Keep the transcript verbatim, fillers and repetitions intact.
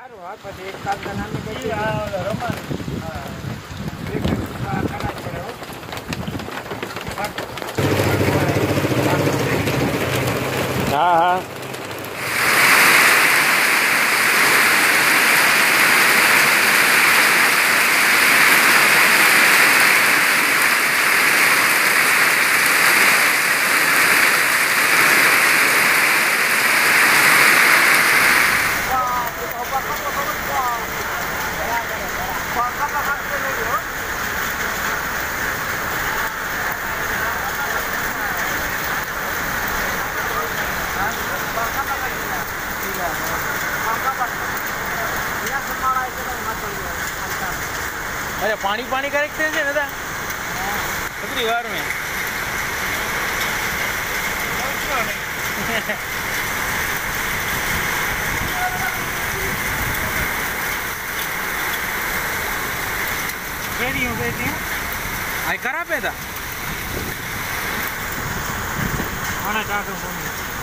સારું હા પછી એક કામ નાની કરી રમાની હા હા अरे पानी पानी करेक्ट है ना दादा कितनी बार में બેરી હું બેરી आई करा पे था આના ટાટો ફોન